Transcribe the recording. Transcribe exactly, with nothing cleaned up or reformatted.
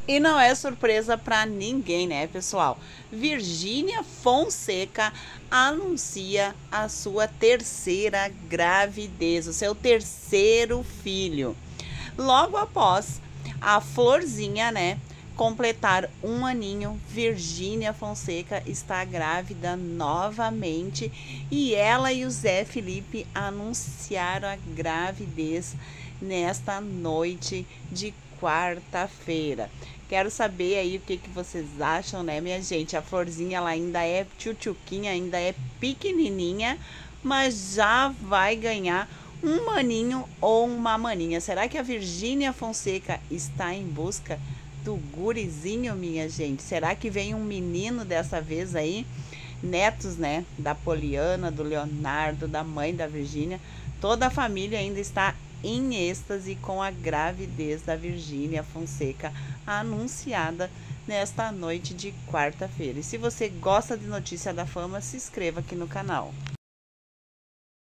E não é surpresa para ninguém, né, pessoal? Virgínia Fonseca anuncia a sua terceira gravidez, o seu terceiro filho. Logo após a Florzinha, né, completar um aninho, Virgínia Fonseca está grávida novamente e ela e o Zé Felipe anunciaram a gravidez nesta noite de quarta-feira. Quero saber aí o que, que vocês acham, né, minha gente? A Florzinha, ela ainda é tchutchuquinha, ainda é pequenininha, mas já vai ganhar um maninho ou uma maninha. Será que a Virgínia Fonseca está em busca do gurizinho, minha gente? Será que vem um menino dessa vez aí? Netos, né, da Poliana, do Leonardo, da mãe da Virgínia. Toda a família ainda está em êxtase com a gravidez da Virgínia Fonseca anunciada nesta noite de quarta-feira. E se você gosta de Notícia da Fama, se inscreva aqui no canal.